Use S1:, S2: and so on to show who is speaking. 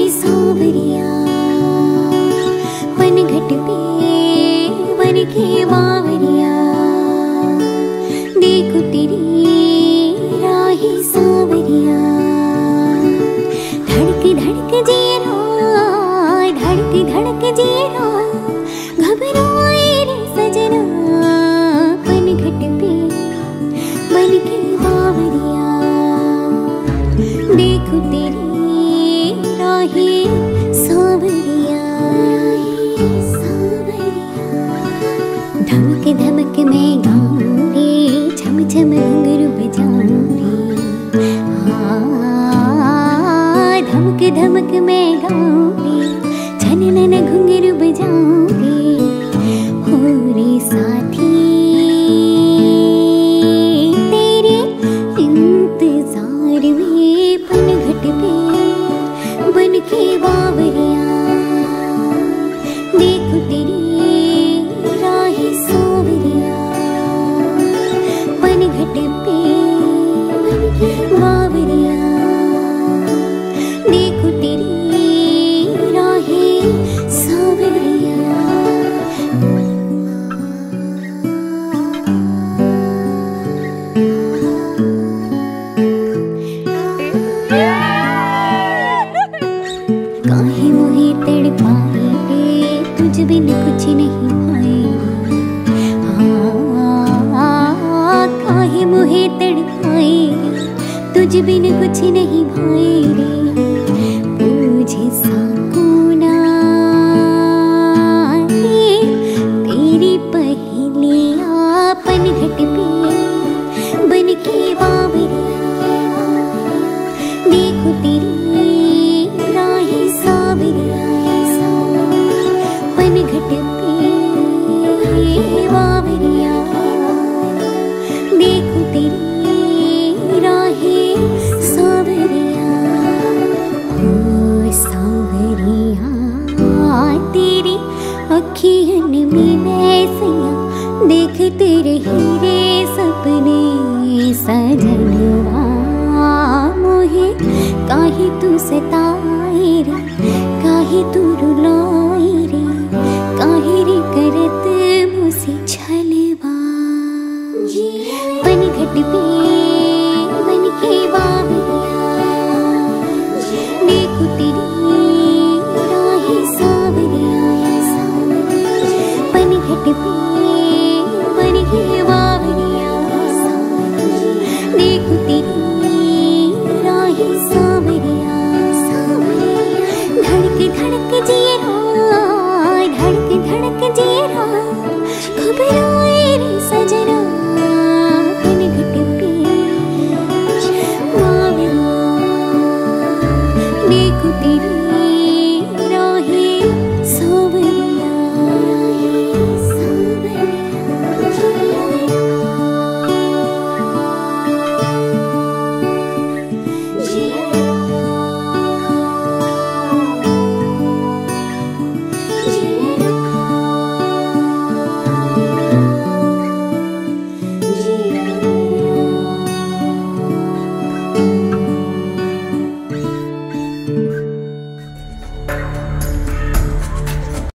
S1: सावरिया पनघट पे बन के बावरिया, देखो तेरी राही सावरिया। धड़क धड़क जीरा, धड़क धड़क जीरा, घबराए रे सजना, पनघट पे बन के बावरिया, देखो तेरी राही सावरिया। धमक धमक मैं गाऊं रे, झम झम घुंघरू बजाऊं रे, धमक धमक मैं गाऊं रे, झनन घुंघरू बजाऊं रे। हो रे साथी तेरे इंतजार में पनघट पे बन के बावरिया, देखो तेरी राही सावरिया, पनघट पे बन के बावरिया, देखो तेरी राही सावरिया। काहे मोहे तड़पाए रे, तुझ बिन कुछ नहीं भाए, काहे मोहे तड़पाए रे, तुझ बिन कुछ नहीं भाए रे। मुझे साकोना रे, तेरी पहेलियां पनघट पे बन के बावरिया, देखो तेरी राही सावरिया, पनघट पे बावरिया, देखो तेरी राही सावरिया। ओ सावरिया तेरी अखियन में वैसिया, देख तेरे हीरे सपने सजनवा। मोहे काहे तू सताए रे, काहे तू रुलाए रे, काहे रे करत मुझसे छलवा। पनघट पे बन के बावरिया, देखो तेरी